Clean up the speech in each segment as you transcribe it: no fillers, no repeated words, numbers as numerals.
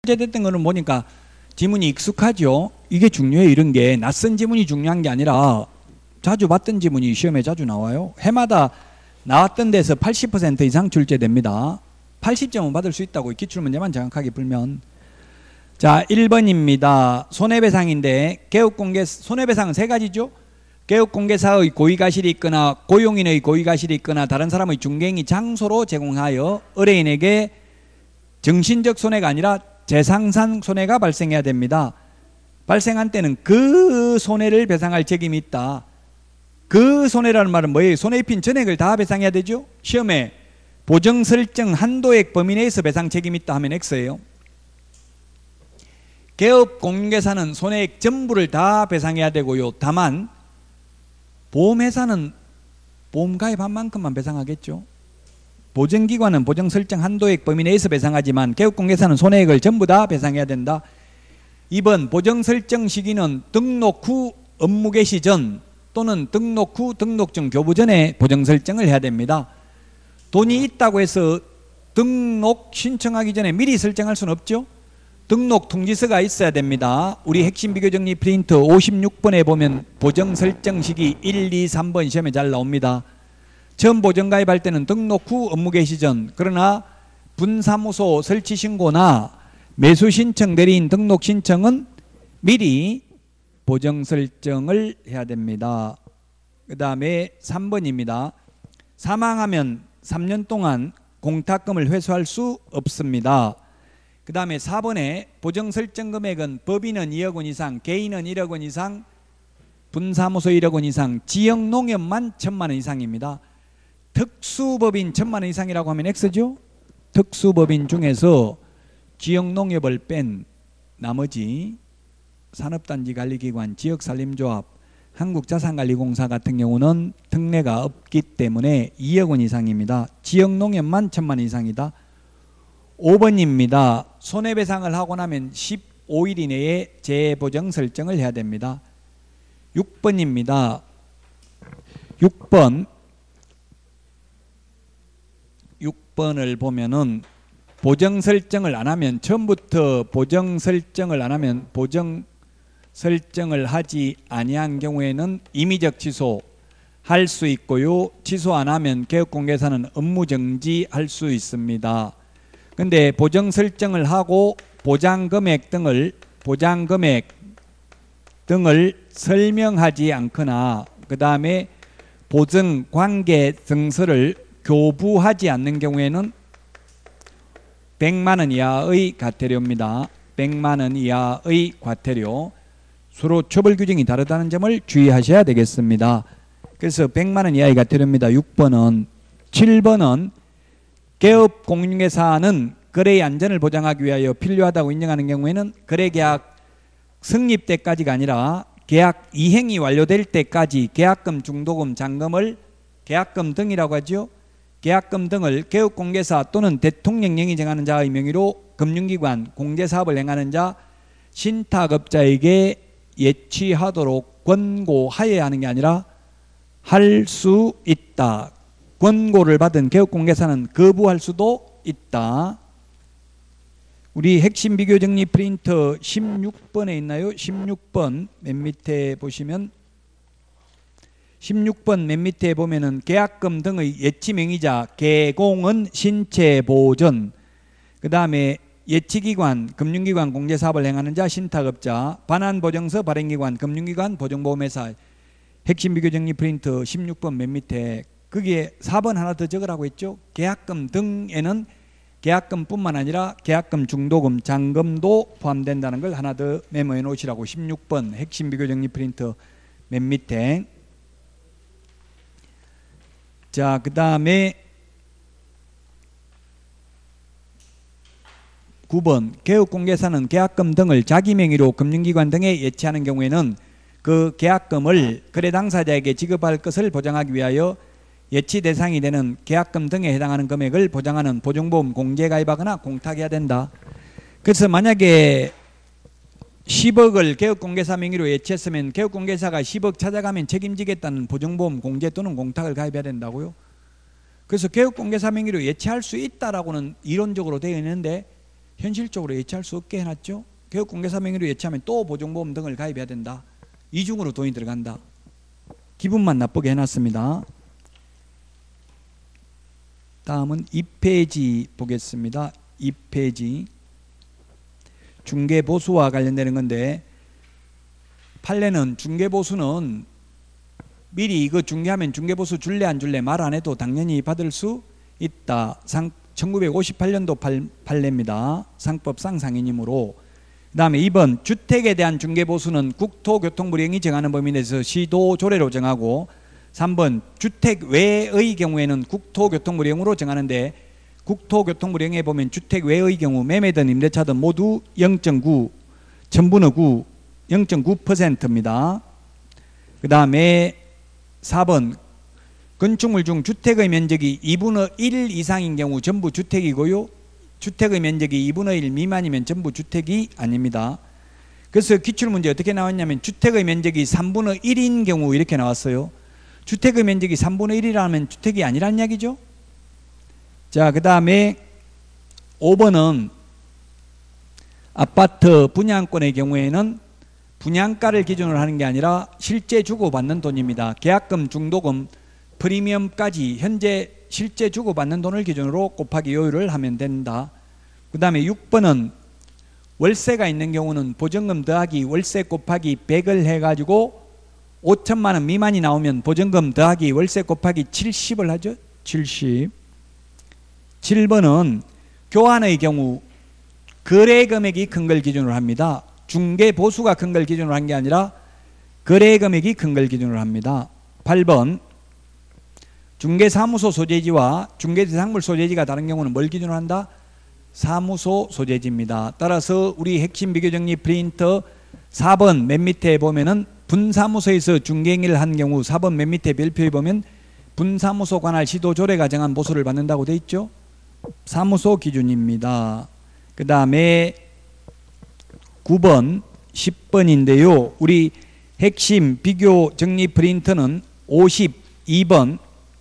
출제됐던 거는 보니까 지문이 익숙하죠. 이게 중요해요. 이런 게 낯선 지문이 중요한 게 아니라 자주 봤던 지문이 시험에 자주 나와요. 해마다 나왔던 데서 80% 이상 출제됩니다. 80점은 받을 수 있다고 기출문제만 정확하게 풀면. 자, 1번입니다. 손해배상인데 개업공개 손해배상은 세 가지죠. 개업공개사의 고의가실이 있거나 고용인의 고의가실이 있거나 다른 사람의 중개행위 장소로 제공하여 의뢰인에게 정신적 손해가 아니라 재산상 손해가 발생해야 됩니다. 발생한 때는 그 손해를 배상할 책임이 있다. 그 손해라는 말은 뭐예요? 손해 입힌 전액을 다 배상해야 되죠. 시험에 보정 설정 한도액 범위 내에서 배상 책임이 있다 하면 X예요. 개업 공개사는 손해액 전부를 다 배상해야 되고요. 다만 보험회사는 보험 가입한 만큼만 배상하겠죠. 보증기관은 보정 설정 한도액 범위 내에서 배상하지만 개업공개사는 손해액을 전부 다 배상해야 된다. 2번 보정 설정 시기는 등록 후 업무 개시 전 또는 등록 후 등록증 교부 전에 보정 설정을 해야 됩니다. 돈이 있다고 해서 등록 신청하기 전에 미리 설정할 수는 없죠. 등록 통지서가 있어야 됩니다. 우리 핵심 비교 정리 프린트 56번에 보면 보정 설정 시기 1, 2, 3번 시험에 잘 나옵니다. 처음 보정 가입할 때는 등록 후 업무 개시 전, 그러나 분사무소 설치 신고나 매수 신청 대리인 등록 신청은 미리 보정 설정을 해야 됩니다. 그 다음에 3번입니다. 사망하면 3년 동안 공탁금을 회수할 수 없습니다. 그 다음에 4번에 보정 설정 금액은 법인은 2억 원 이상, 개인은 1억 원 이상, 분사무소 1억 원 이상, 지역농협만 1,000만 원 이상입니다. 특수법인 1,000만 원 이상이라고 하면 X죠. 특수법인 중에서 지역농협을 뺀 나머지 산업단지관리기관, 지역산림조합, 한국자산관리공사 같은 경우는 특례가 없기 때문에 2억 원 이상입니다. 지역농협만 1,000만 원 이상이다. 5번입니다. 손해배상을 하고 나면 15일 이내에 재보정 설정을 해야 됩니다. 6번입니다. 6번을 보면은 보정 설정을 안 하면 처음부터 보정 설정을 안 하면 보정 설정을 하지 아니한 경우에는 임의적 취소 할 수 있고요. 취소 안 하면 개업공개사는 업무 정지할 수 있습니다. 근데 보정 설정을 하고 보장금액 등을 설명하지 않거나 그 다음에 보증 관계 증서를 교부하지 않는 경우에는 100만 원 이하의 과태료입니다. 100만 원 이하의 과태료. 서로 처벌 규정이 다르다는 점을 주의하셔야 되겠습니다. 그래서 100만 원 이하의 과태료입니다. 6번은. 7번은 개업 공인중개사는 거래의 안전을 보장하기 위하여 필요하다고 인정하는 경우에는 거래계약 성립 때까지가 아니라 계약 이행이 완료될 때까지 계약금, 중도금, 잔금을 계약금 등이라고 하죠. 계약금 등을 개업공개사 또는 대통령령이 정하는 자의 명의로 금융기관, 공제사업을 행하는 자, 신탁업자에게 예치하도록 권고하여야 하는 게 아니라 할 수 있다. 권고를 받은 개업공개사는 거부할 수도 있다. 우리 핵심 비교 정리 프린터 16번에 있나요? 16번 맨 밑에 보시면 16번 맨 밑에 보면은 계약금 등의 예치명의자, 개공은 신체보전, 그 다음에 예치기관, 금융기관, 공제사업을 행하는 자, 신탁업자, 반환보증서, 발행기관, 금융기관, 보증보험회사. 핵심 비교 정리 프린트 16번 맨 밑에 거기에 4번 하나 더 적으라고 했죠. 계약금 등에는 계약금뿐만 아니라 계약금, 중도금, 잔금도 포함된다는 걸 하나 더 메모해 놓으시라고. 16번 핵심 비교 정리 프린트 맨 밑에. 자, 그 다음에 9번 개업공개사는 계약금 등을 자기 명의로 금융기관 등에 예치하는 경우에는 그 계약금을 거래 당사자에게 지급할 것을 보장하기 위하여 예치 대상이 되는 계약금 등에 해당하는 금액을 보장하는 보증보험 공제 가입하거나 공탁해야 된다. 그래서 만약에 10억을 개업공개사 명의로 예치했으면 개업공개사가 10억 찾아가면 책임지겠다는 보증보험 공제 또는 공탁을 가입해야 된다고요. 그래서 개업공개사 명의로 예치할 수 있다라고는 이론적으로 되어 있는데 현실적으로 예치할 수 없게 해놨죠. 교육공개사 명의로 예치하면 또 보증보험 등을 가입해야 된다. 이중으로 돈이 들어간다. 기분만 나쁘게 해놨습니다. 다음은 2페이지 보겠습니다. 2페이지 중개보수와 관련되는 건데, 판례는 중개보수는 미리 이거 중개하면 중개보수 줄래 안 줄래 말 안 해도 당연히 받을 수 있다. 1958년도 판례입니다. 상법상 상인이므로. 그 다음에 2번 주택에 대한 중개보수는 국토교통부령이 정하는 범위 내에서 시도 조례로 정하고, 3번 주택 외의 경우에는 국토교통부령으로 정하는데, 국토교통부령에 보면 주택 외의 경우 매매든 임대차든 모두 0.9 천분의 9 0.9%입니다. 그 다음에 4번 건축물 중 주택의 면적이 2분의 1 이상인 경우 전부 주택이고요. 주택의 면적이 2분의 1 미만이면 전부 주택이 아닙니다. 그래서 기출문제 어떻게 나왔냐면 주택의 면적이 3분의 1인 경우 이렇게 나왔어요. 주택의 면적이 3분의 1이라면 주택이 아니란 이야기죠. 자, 그 다음에 5번은 아파트 분양권의 경우에는 분양가를 기준으로 하는 게 아니라 실제 주고받는 돈입니다. 계약금, 중도금, 프리미엄까지 현재 실제 주고받는 돈을 기준으로 곱하기 요율을 하면 된다. 그 다음에 6번은 월세가 있는 경우는 보증금 더하기 월세 곱하기 100을 해가지고 5천만 원 미만이 나오면 보증금 더하기 월세 곱하기 70을 하죠. 70. 7번은 교환의 경우 거래 금액이 큰 걸 기준으로 합니다. 중개 보수가 큰 걸 기준으로 한 게 아니라 거래 금액이 큰 걸 기준으로 합니다. 8번 중개사무소 소재지와 중개대상물 소재지가 다른 경우는 뭘 기준으로 한다? 사무소 소재지입니다. 따라서 우리 핵심 비교정리 프린터 4번 맨 밑에 보면은 분사무소에서 중개행위를 한 경우 4번 맨 밑에 별표에 보면 분사무소 관할 시도조례가 정한 보수를 받는다고 돼 있죠. 사무소 기준입니다. 그 다음에 9번 10번인데요 우리 핵심 비교 정리 프린터는 52번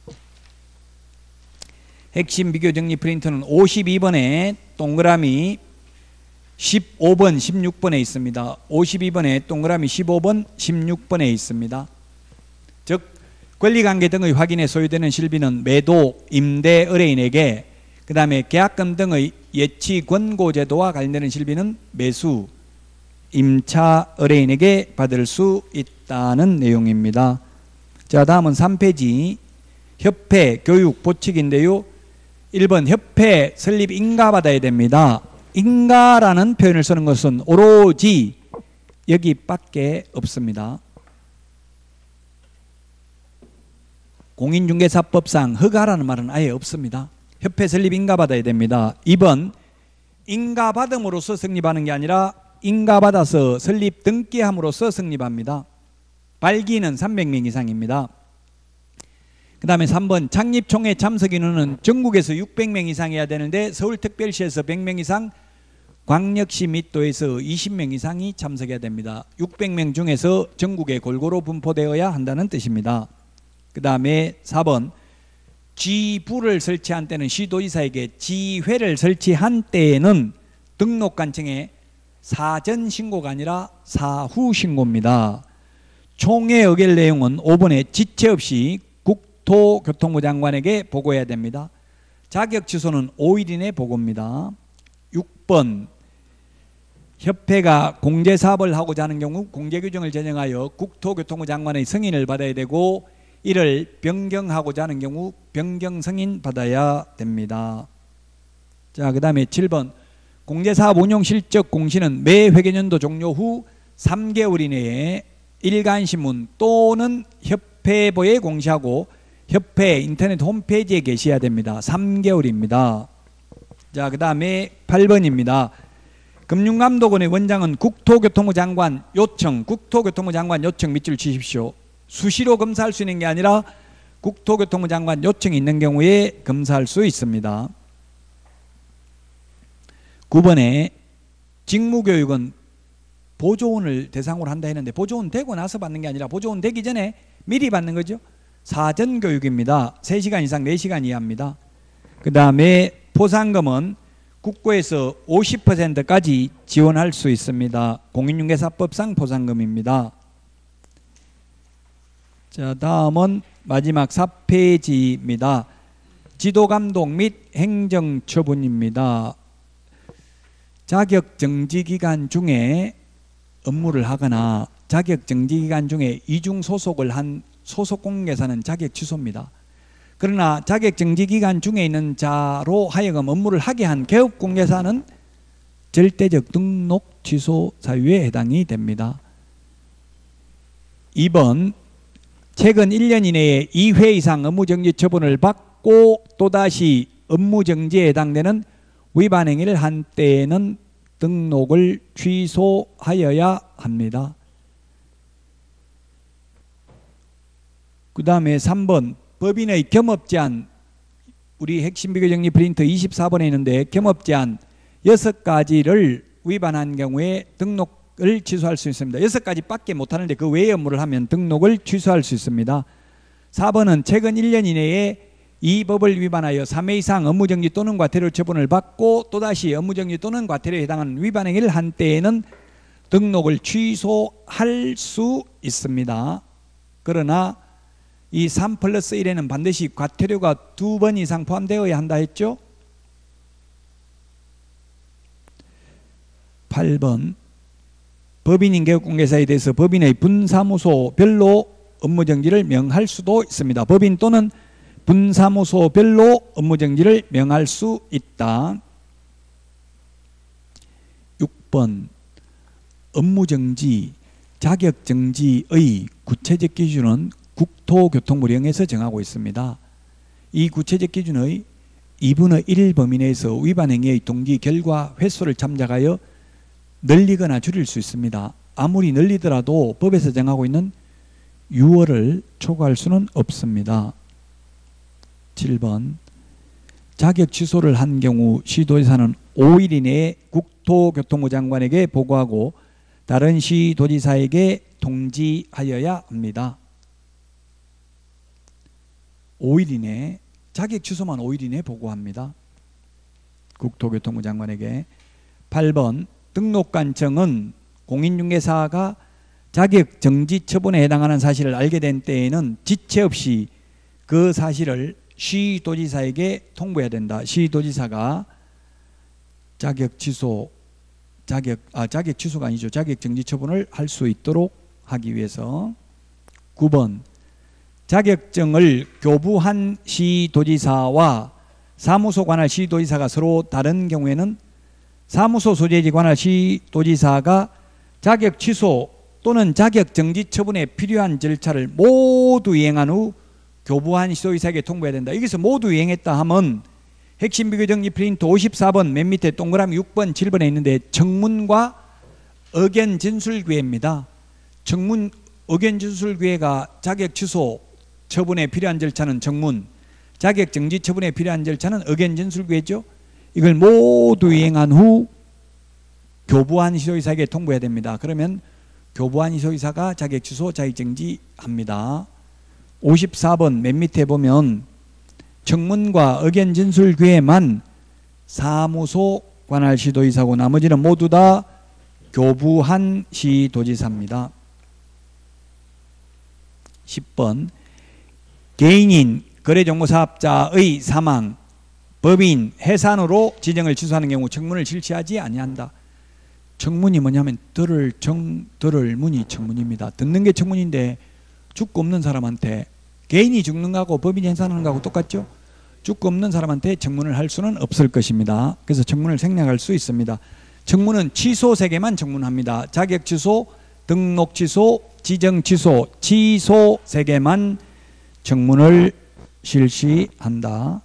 핵심 비교 정리 프린터는 52번에 동그라미 15번 16번에 있습니다. 52번에 동그라미 15번 16번에 있습니다. 즉 권리관계 등의 확인에 소요되는 실비는 매도, 임대 의뢰인에게, 그 다음에 계약금 등의 예치 권고 제도와 관련되는 실비는 매수, 임차 의뢰인에게 받을 수 있다는 내용입니다. 자, 다음은 3페이지 협회 교육 보칙인데요. 1번 협회 설립 인가받아야 됩니다. 인가라는 표현을 쓰는 것은 오로지 여기밖에 없습니다. 공인중개사법상 허가라는 말은 아예 없습니다. 협회 설립 인가받아야 됩니다. 2번 인가받음으로써 성립하는 게 아니라 인가받아서 설립 등기함으로써 성립합니다. 발기는 300명 이상입니다. 그 다음에 3번 창립총회 참석 인원은 전국에서 600명 이상 해야 되는데 서울특별시에서 100명 이상, 광역시 및 도에서 20명 이상이 참석해야 됩니다. 600명 중에서 전국에 골고루 분포되어야 한다는 뜻입니다. 그 다음에 4번 지부를 설치한 때는 시도지사에게 지회를 설치한 때에는 등록관청에 사전 신고가 아니라 사후 신고입니다. 총회 의결 내용은 5번에 지체 없이 국토교통부 장관에게 보고해야 됩니다. 자격 취소는 5일 이내 보고입니다. 6번 협회가 공제사업을 하고자 하는 경우 공제규정을 제정하여 국토교통부 장관의 승인을 받아야 되고, 이를 변경하고자 하는 경우 변경 승인 받아야 됩니다. 자, 그 다음에 7번 공제사업 운용 실적 공시는 매 회계연도 종료 후 3개월 이내에 일간신문 또는 협회보에 공시하고 협회 인터넷 홈페이지에 게시해야 됩니다. 3개월입니다. 자, 그 다음에 8번입니다. 금융감독원의 원장은 국토교통부 장관 요청, 국토교통부 장관 요청 밑줄 치십시오. 수시로 검사할 수 있는 게 아니라 국토교통부 장관 요청이 있는 경우에 검사할 수 있습니다. 9번에 직무교육은 보조원을 대상으로 한다 했는데 보조원 되고 나서 받는 게 아니라 보조원 되기 전에 미리 받는 거죠. 사전교육입니다. 3시간 이상 4시간 이하입니다. 그 다음에 포상금은 국고에서 50%까지 지원할 수 있습니다. 공인중개사법상 포상금입니다. 자, 다음은 마지막 4페이지입니다. 지도감독 및 행정처분입니다. 자격정지기간 중에 업무를 하거나 자격정지기간 중에 이중 소속을 한 소속공인중개사는 자격 취소입니다. 그러나 자격정지기간 중에 있는 자로 하여금 업무를 하게 한 개업공개사는 절대적 등록 취소 사유에 해당이 됩니다. 2번 최근 1년 이내에 2회 이상 업무정지 처분을 받고 또다시 업무정지에 해당되는 위반 행위를 한 때에는 등록을 취소하여야 합니다. 그 다음에 3번 법인의 겸업제한, 우리 핵심 비교정리 프린트 24번에 있는데 겸업제한 6가지를 위반한 경우에 등록을 취소할 수 있습니다. 6가지밖에 못하는데 그 외의 업무를 하면 등록을 취소할 수 있습니다. 4번은 최근 1년 이내에 이 법을 위반하여 3회 이상 업무정지 또는 과태료 처분을 받고 또다시 업무정지 또는 과태료에 해당하는 위반 행위를 한 때에는 등록을 취소할 수 있습니다. 그러나 이 3+1에는 반드시 과태료가 2번 이상 포함되어야 한다 했죠. 8번 법인인 개업공개사에 대해서 법인의 분사무소별로 업무정지를 명할 수도 있습니다. 법인 또는 분사무소별로 업무정지를 명할 수 있다. 6번 업무정지, 자격정지의 구체적 기준은 국토교통부령에서 정하고 있습니다. 이 구체적 기준의 2분의 1 범위 내에서 위반 행위의 동기, 결과, 횟수를 참작하여 늘리거나 줄일 수 있습니다. 아무리 늘리더라도 법에서 정하고 있는 6월을 초과할 수는 없습니다. 7번 자격 취소를 한 경우 시도지사는 5일 이내에 국토교통부 장관에게 보고하고 다른 시도지사에게 통지하여야 합니다. 5일 이내, 자격 취소만 5일 이내에 보고합니다. 국토교통부 장관에게. 8번 등록관청은 공인중개사가 자격 정지 처분에 해당하는 사실을 알게 된 때에는 지체 없이 그 사실을 시도지사에게 통보해야 된다. 시도지사가 자격 취소가 아니죠. 자격 정지 처분을 할 수 있도록 하기 위해서. 9번 자격증을 교부한 시도지사와 사무소 관할 시도지사가 서로 다른 경우에는 사무소 소재지 관할 시도지사가 자격 취소 또는 자격 정지 처분에 필요한 절차를 모두 이행한 후 교부한 시도지사에게 통보해야 된다. 여기서 모두 이행했다 하면 핵심 비교정리 프린트 54번 맨 밑에 동그라미 6번 7번에 있는데 청문과 의견 진술기회입니다. 청문 의견 진술기회가 자격 취소 처분에 필요한 절차는 청문, 자격 정지 처분에 필요한 절차는 의견 진술기회죠. 이걸 모두 이행한 후 교부한 시도지사에게 통보해야 됩니다. 그러면 교부한 시도지사가 자격 취소, 자격 정지 합니다. 54번 맨 밑에 보면 청문과 의견 진술 기회만 사무소 관할 시도지사고 나머지는 모두 다 교부한 시도지사입니다. 10번 개인인 거래정보사업자의 사망, 법인, 해산으로 지정을 취소하는 경우 청문을 실시하지 아니한다. 청문이 뭐냐면 들을 문이 청문입니다. 듣는 게 청문인데 죽고 없는 사람한테, 개인이 죽는 거하고 법인이 해산하는 거하고 똑같죠. 죽고 없는 사람한테 청문을 할 수는 없을 것입니다. 그래서 청문을 생략할 수 있습니다. 청문은 취소 3개만 청문합니다. 자격 취소, 등록 취소, 지정 취소, 취소 3개만 청문을 실시한다.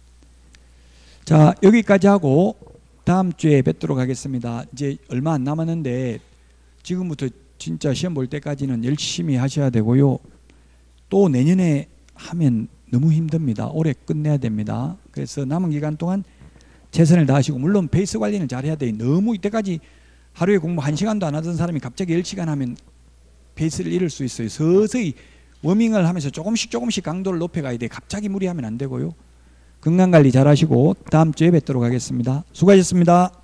자, 여기까지 하고 다음 주에 뵙도록 하겠습니다. 이제 얼마 안 남았는데 지금부터 진짜 시험 볼 때까지는 열심히 하셔야 되고요. 또 내년에 하면 너무 힘듭니다. 올해 끝내야 됩니다. 그래서 남은 기간 동안 최선을 다하시고, 물론 페이스 관리는 잘해야 돼요. 너무 이때까지 하루에 공부 1시간도 안 하던 사람이 갑자기 10시간 하면 페이스를 잃을 수 있어요. 서서히 워밍을 하면서 조금씩 강도를 높여가야 돼. 갑자기 무리하면 안 되고요. 건강관리 잘 하시고 다음 주에 뵙도록 하겠습니다. 수고하셨습니다.